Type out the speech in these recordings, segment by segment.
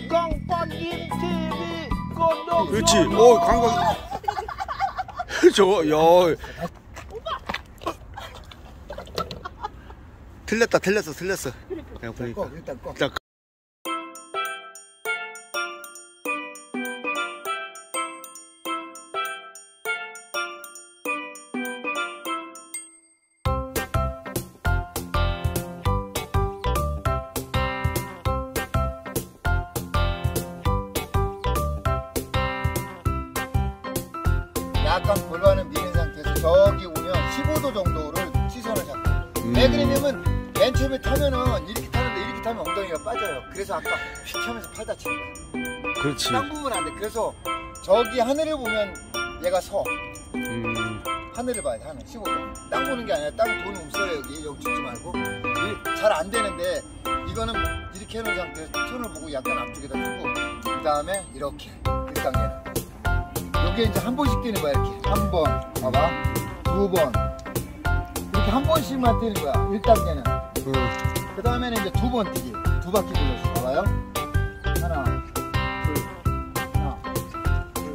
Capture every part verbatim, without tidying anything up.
강박임 티비 건너. 그렇지. 어 강박. 저거 야. 틀렸다 틀렸어 틀렸어. 그냥 보니까. 일단 꺼. 일단 약간 골반을 미는 상태에서 저기 오면 십오 도 정도를 시선을 잡고. 음. 왜 그러냐면 맨 처음에 타면은 이렇게 타는데 이렇게 타면 엉덩이가 빠져요. 그래서 아까 휙 하면서 팔 다치는 거야. 그렇지. 땅 부분 안 돼. 그래서 저기 하늘을 보면 얘가 서. 음. 하늘을 봐야 돼. 하늘 십오 도. 땅 보는 게 아니라 땅 돈 없어요. 여기 여기 죽지 말고. 잘 안 되는데 이거는 이렇게 해놓은 상태에서 손을 보고 약간 앞쪽에다 두고 그 다음에 이렇게 일 단계는 요게 이제 한 번씩 뛰는 거야. 이렇게 한 번 봐봐, 두 번 이렇게 한 번씩만 뛰는 거야. 일 단계는. 음. 그 다음에는 이제 두 번 뛰기. 두 바퀴 돌려서 봐봐요. 하나 둘 하나 둘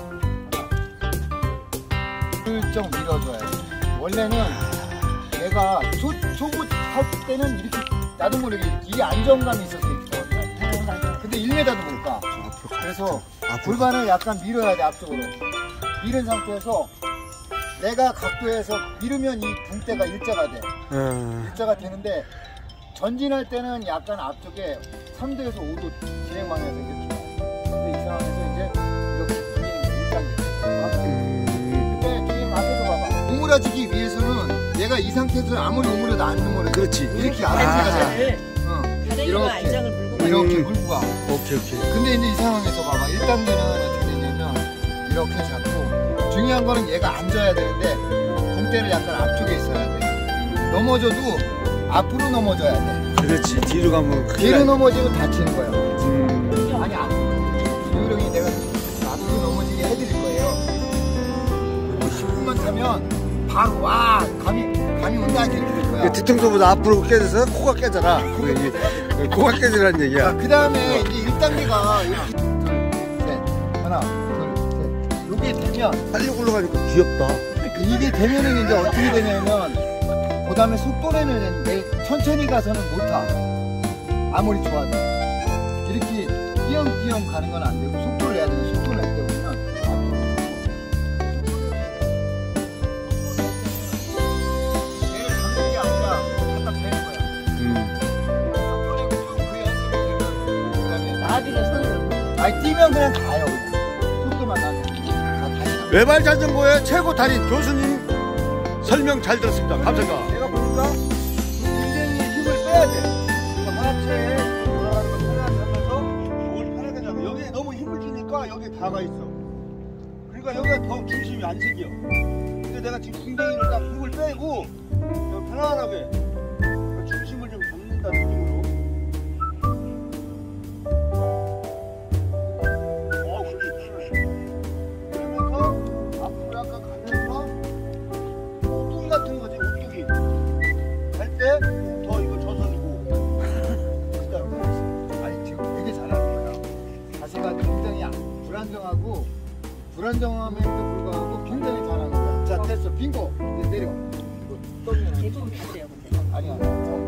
하나 슬쩍 밀어줘야 돼. 원래는 얘가 초, 초보 탈 때는 이렇게 나도 모르게 이게 안정감이 있어서 이렇게 거든요. 근데 일 미터도 못 가. 그래서 골반을 약간 밀어야 돼. 앞쪽으로 밀은 상태에서 내가 각도에서 밀으면 이 붕대가 일자가 돼. 음. 일자가 되는데 전진할 때는 약간 앞쪽에 삼 도에서 오 도 진행 방향에서 이렇게 가요. 근데 이 상황에서 이제 이렇게 밀리는 게 일 단계. 음. 근데 지금 앞에서 봐봐. 오므라지기 위해서는 얘가 이 상태에서 아무리 오므려도 안 오므려. 그렇지. 이렇게 아래쪽에서 아. 응. 다리가 안장을 물고 가요. 이렇게 음. 물고 가. 오케이 오케이. 근데 이제 이 상황에서 봐봐. 일 단계는 어떻게 되냐면 이렇게 잡고 중요한 거는 얘가 앉아야 되는데 붕대를 약간 앞쪽에 있어야 돼. 넘어져도 앞으로 넘어져야 돼. 그렇지. 뒤로 가면 큰일 뒤로 나요. 넘어지면 다치는 거야. 음. 아니 앞으로 요령이 내가 앞으로 넘어지게 해드릴 거예요. 그리고 십 분만 타면 바로 와 감이 감이 온다 이렇게 될 거야. 뒤통수보다 앞으로 깨져서 코가 깨져라. 그게 코가 깨지라는 얘기야. 그 다음에 이제 일 단계가 이렇게 둘셋 하나 둘셋 이게 되면 빨리 굴러가니까 귀엽다. 이게 되면은 이제 어떻게 되냐면 그 다음에 속도내는 내 천천히 가서는 못 타. 아무리 좋아도 이렇게 띄엄띄엄 가는 건 안 되고 속도를 내야 되는 속도를 낼 때 보면 얘를 잡는 게 아니라 갖다 대는 거야. 음. 속도 내고 쭉 그 연습이 되면 그 다음에 나비가 손을 아니 뛰면 그냥 가요. 그냥 속도만 나면 다 다시 가요. 외발 자전거의 최고 달인 교수님 설명 잘 들었습니다. 감사합니다. 내가 보니까 굉장히 힘을 빼야 돼. 하체에 돌아가는 걸 생각하면서 뭘 편하게 잡아. 여기에 너무 힘을 주니까 여기 다가 있어. 그러니까 여기가 더 중심이 안 생겨. 근데 내가 지금 궁뎅이를 딱 힘을 빼고 그냥 편안하게 중심을 좀 잡는다 느낌으로. 어, 그렇지. 그러면서 앞으로 약간 가면서 오뚜기 같은 거지, 오뚜기. 갈 때 더 이거 저선이고. 아니 지금 되게 잘하는 거야. 자세가 굉장히 불안정하고 불안정함에도 불구하고 굉장히 잘하는 거야. 자 됐어. 빙고. 이제 내려. 이거 떨면 안 돼. 대부분 다 돼요. 근데 아니야.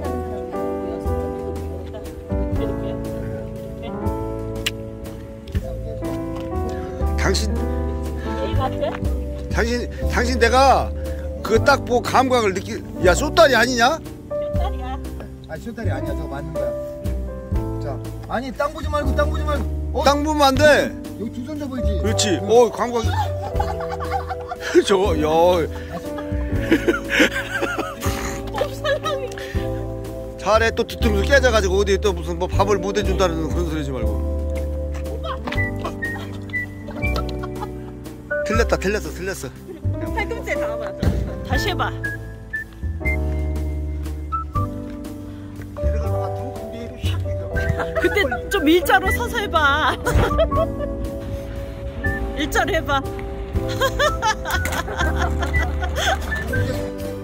당신 이 같아? 당신 당신 내가 그 딱 보고 감각을 느끼. 야 쏘다리 아니냐? 딸이야. 아니 쇼다리 아니야. 저거 맞는 거야. 자 아니 땅 보지 말고 땅 보지 말고. 어? 땅 보면 안 돼. 여기 두 손 잡아야지. 그렇지. 어 감각. 저거 야. 차례 또 뒤통수 깨져가지고 어디 또 무슨 뭐 밥을 못 해준다는 그런 소리 하지 말고. 틀렸다 틀렸어 틀렸어. 팔꿈치에 닿아봐. 다시 해봐. 내려가다가 두 군데로 샥 이거. 근데 좀 일자로 서서 해봐. 일자로 해봐.